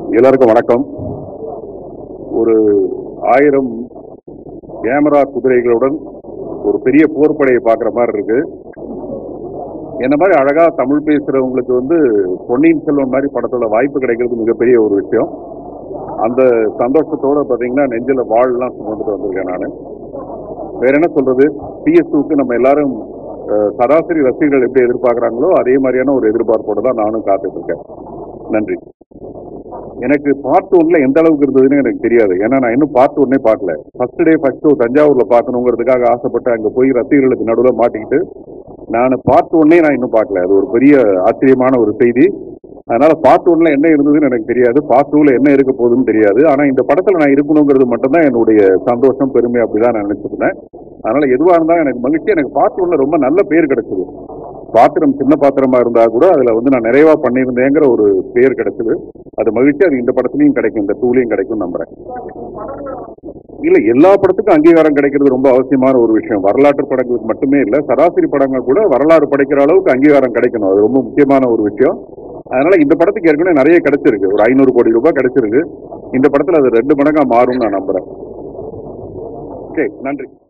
எல்லாருக்கும் வணக்கம். ஒரு 1000 கேமரா குதிரைகளுடன் ஒரு பெரிய போர்ப்படையை பார்க்குற மாதிரி இருக்கு. என்ன மாதிரி அழகா தமிழ் பேசுறவங்களுக்கு பொன்னியின் செல்வன் மாதிரி படத்தோட வாய்ப்பு கிடைக்கிறது மிகப்பெரிய ஒரு விஷயம். அந்த சந்தோஷத்தோட பார்த்தீங்கன்னா நெஞ்சில வாள்லாம் சுமந்துட்டு வந்திருக்கேன் நான். வேற என்ன சொல்றது, PS2க்கு நம்ம எல்லாரும் சராசரி ரசிகர்கள் எப்படி எதிர்பார்க்குறாங்களோ அதே மாதிரியான ஒரு எதிர்பார்ப்போட தான் நானும் காத்துட்டு இருக்கேன். நன்றி. எனக்கு பார்ட் 1ல எந்த அளவுக்கு இருந்ததுன்னு எனக்கு தெரியாது. ஏன்னா நான் இன்னும் பார்ட் 1 பார்க்கல. ஃபர்ஸ்ட் டே ஃபர்ஸ்ட் ஷோ தஞ்சாவூர்ல பார்க்கணுங்கிறதுக்காக ஆசைப்பட்டு அங்கே போய் ரசிகர்களுக்கு நடுவில் மாட்டிக்கிட்டு நான் பார்ட் 1 நான் இன்னும் பார்க்கல. அது ஒரு பெரிய ஆச்சரியமான ஒரு செய்தி. அதனால பார்ட் 1ல என்ன இருந்ததுன்னு எனக்கு தெரியாது, பார்ட் 2ல என்ன இருக்க போகுதுன்னு தெரியாது. ஆனா இந்த படத்துல நான் இருக்கணுங்கிறது மட்டும்தான் என்னுடைய சந்தோஷம், பெருமை. அப்படிதான் நான் நினைச்சிருந்தேன். அதனால எதுவா இருந்தா எனக்கு மகிழ்ச்சி. எனக்கு பார்ட் 1ல ரொம்ப நல்ல பேர் கிடைச்சது. பாத்திரம் சின்ன பாத்திரமா இருந்தா கூட அதுல நான் நிறைவா பண்ணியிருந்தேங்கிற ஒரு பேர் கிடைச்சது. அது மகிழ்ச்சி. அது இந்த படத்துலயும் கிடைக்கும், இந்த 2லயும் கிடைக்கும் நம்புறேன். இல்ல, எல்லா படத்துக்கும் அங்கீகாரம் கிடைக்கிறது ரொம்ப அவசியமான ஒரு விஷயம். வரலாற்று படங்களுக்கு மட்டுமே இல்ல, சராசரி படங்கள் கூட வரலாறு படைக்கிற அளவுக்கு அங்கீகாரம் கிடைக்கணும். அது ரொம்ப முக்கியமான ஒரு விஷயம். அதனால இந்த படத்துக்கு ஏற்கனவே நிறைய கிடைச்சிருக்கு. ஒரு 500 கோடி ரூபாய் கிடைச்சிருக்கு. இந்த படத்துல அது 2 மடங்கா மாறும்னு நான் நம்புறேன். ஓகே, நன்றி.